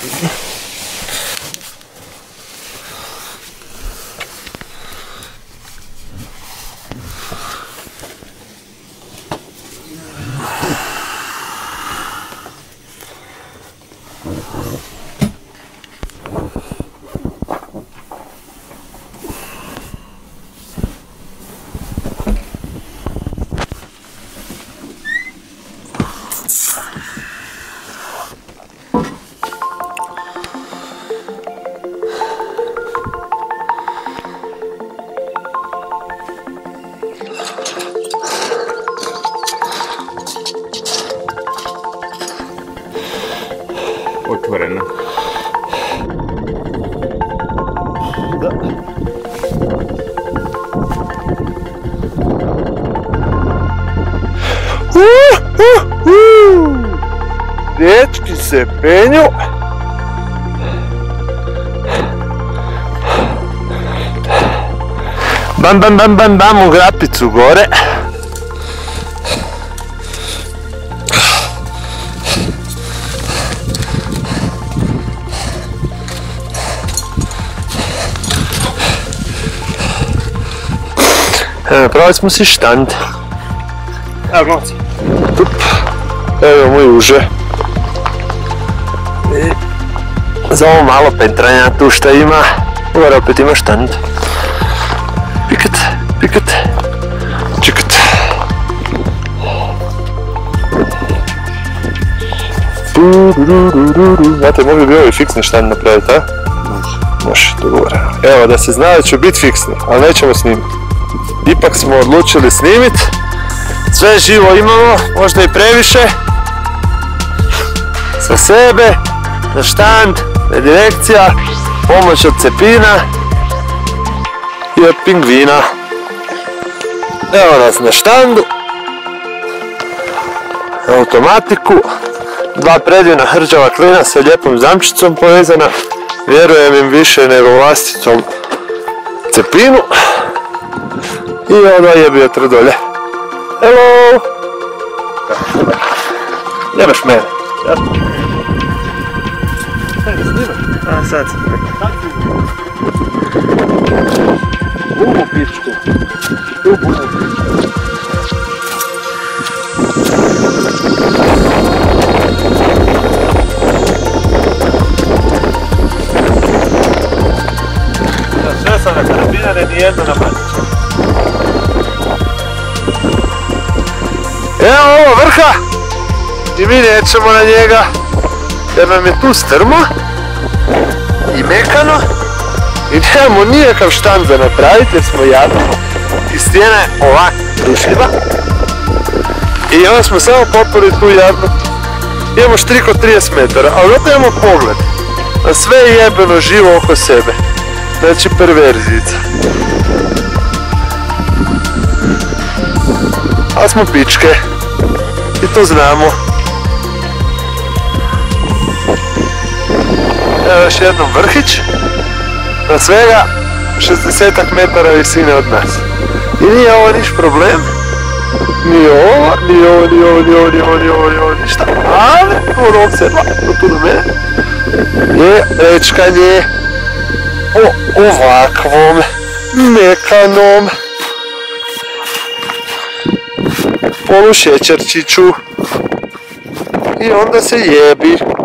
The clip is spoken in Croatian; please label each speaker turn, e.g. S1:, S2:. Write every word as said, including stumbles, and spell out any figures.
S1: Otvoreno.
S2: Da. Uh, uh, uh. Dečki se penju. Bam, bam, bam, bam, bam, u Grapicu gore. Napravili smo si štand.
S1: Evo glumci.
S2: Evo moj uže. I za ovo malo pentranja tu šta ima, gore opet ima štand. Pikat, pikat, čikat. Znate, mogli bi ovaj fiksni štand napraviti, a? Može. Može, dogovore. Evo, da se zna da će biti fiksni, ali nećemo snimiti. Ipak smo odlučili snimiti. Sve živo imamo, možda i previše. Sa sebe, na štand, redirekcija, pomoć od cepina i od pingvina. Evo nas na štandu. Automatiku. Dva predivna hrđava klina sa lijepom zamčicom povezana. Vjerujem im više nego vlastitom cepinu. I ono je bio trdolje. Hello! Nemaš mene. Ajde, snimaš. A, sad. Ubu pičku. Ubu, ubu pičku. Sve sam na karabinare, nijedno na maticu. Evo ovo vrha i mi nećemo na njega jer nam je tu strmo i mekano i nemamo nijakav štand za napraviti jer smo jadni i stijena je ovak rušiva i onda smo samo popili tu jadnu. Imamo štrik od trideset metara, ali opet imamo pogled na sve jebeno živo oko sebe. Znači perverzica. Ali smo pičke. I to znamo. Evo još jednom vrhić. Na svega šezdesetak metara visine od nas. I nije ovo niš problem. Ni ovo, ni ovo, ni ovo, ni ovo, ni ovo, ni ovo, ni ovo, ništa. Ali, ovo ovog sedla, to tu do mene, je rečkanje o ovakvom mekanom polušećerčiću i onda se jebi.